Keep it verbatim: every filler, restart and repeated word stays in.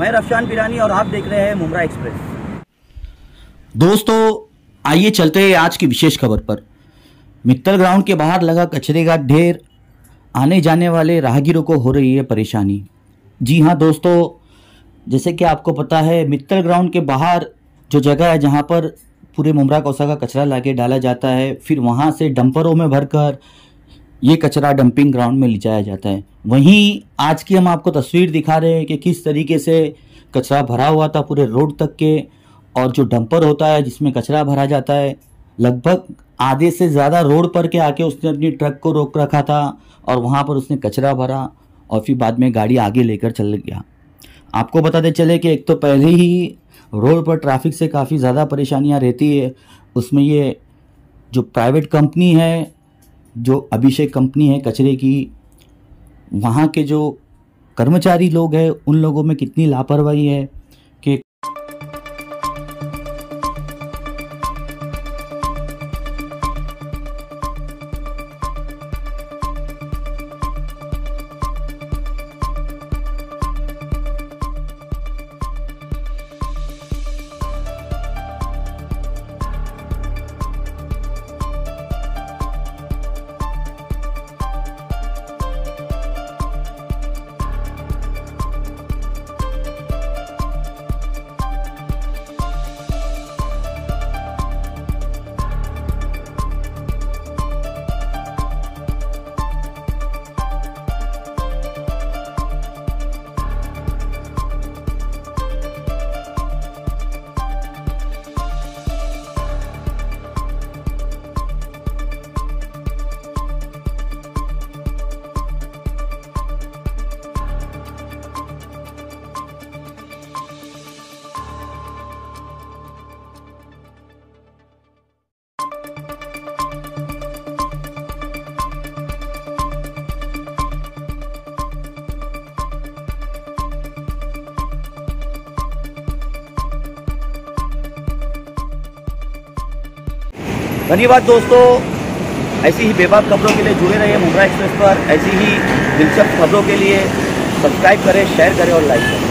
मैं रफशान पिरानी और आप देख रहे हैं मुमरा एक्सप्रेस। दोस्तों आइए चलते हैं आज की विशेष खबर पर। मित्तल ग्राउंड के बाहर लगा कचरे का ढेर, आने जाने वाले राहगीरों को हो रही है परेशानी। जी हाँ दोस्तों, जैसे कि आपको पता है मित्तल ग्राउंड के बाहर जो जगह है जहाँ पर पूरे मुमरा कौसा का कचरा लाके डाला जाता है, फिर वहाँ से डंपरों में भरकर ये कचरा डंपिंग ग्राउंड में ले जाया जाता है। वहीं आज की हम आपको तस्वीर दिखा रहे हैं कि किस तरीके से कचरा भरा हुआ था पूरे रोड तक के, और जो डंपर होता है जिसमें कचरा भरा जाता है लगभग आधे से ज़्यादा रोड पर के आके उसने अपनी ट्रक को रोक रखा था और वहाँ पर उसने कचरा भरा और फिर बाद में गाड़ी आगे लेकर चल गया। आपको बताते चले कि एक तो पहले ही रोड पर ट्रैफिक से काफ़ी ज़्यादा परेशानियाँ रहती है, उसमें ये जो प्राइवेट कंपनी है, जो अभिषेक कंपनी है कचरे की, वहाँ के जो कर्मचारी लोग हैं उन लोगों में कितनी लापरवाही है कि धन्यवाद दोस्तों, ऐसी ही बेबाक खबरों के लिए जुड़े रहिए मुमरा एक्सप्रेस पर। ऐसी ही दिलचस्प खबरों के लिए सब्सक्राइब करें, शेयर करें और लाइक करें।